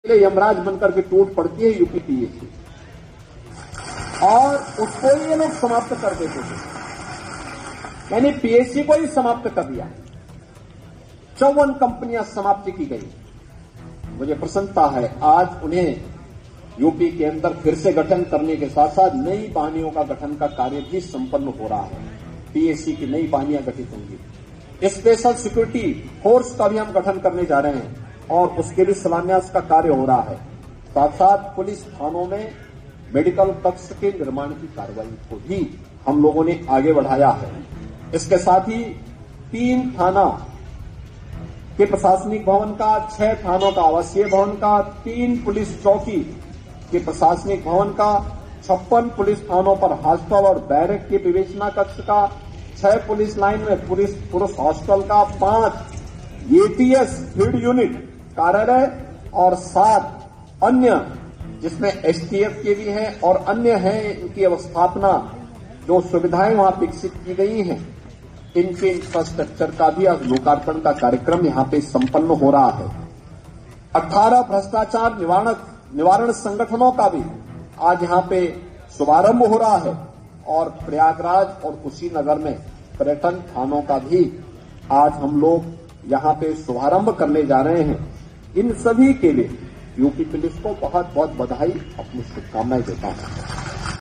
यमराज बनकर के टूट पड़ती है यूपी पीएससी और उसको ये लोग समाप्त कर देते थे, यानी पीएससी को ही समाप्त कर दिया। 54 कंपनियां समाप्त की गई। मुझे प्रसन्नता है आज उन्हें यूपी के अंदर फिर से गठन करने के साथ साथ नई बाहिनियों का गठन का कार्य भी संपन्न हो रहा है। पीएससी की नई बाहिनियां गठित होंगी। स्पेशल सिक्योरिटी फोर्स का भी हम गठन करने जा रहे हैं और उसके लिए शिलान्यास का कार्य हो रहा है। साथ साथ पुलिस थानों में मेडिकल कक्ष के निर्माण की कार्रवाई को भी हम लोगों ने आगे बढ़ाया है। इसके साथ ही 3 थाना के प्रशासनिक भवन का, 6 थानों का आवासीय भवन का, 3 पुलिस चौकी के प्रशासनिक भवन का, 56 पुलिस थानों पर हॉस्टल और बैरक के विवेचना कक्ष का, 6 पुलिस लाइन में पुरुष हॉस्टल का, 5 एटीएस फील्ड यूनिट कार्यालय और 7 अन्य जिसमें एसटीएफ के भी हैं और अन्य हैं, इनकी अवस्थापना जो सुविधाएं वहां विकसित की गई हैं, इनके इंफ्रास्ट्रक्चर का भी आज लोकार्पण का कार्यक्रम यहां पे संपन्न हो रहा है। 18 भ्रष्टाचार निवारण संगठनों का भी आज यहां पे शुभारंभ हो रहा है और प्रयागराज और कुशीनगर में पर्यटन थानों का भी आज हम लोग यहां पे शुभारंभ करने जा रहे हैं। इन सभी के लिए यूपी पुलिस को बहुत बहुत बधाई, अपनी शुभकामनाएं देता हूं।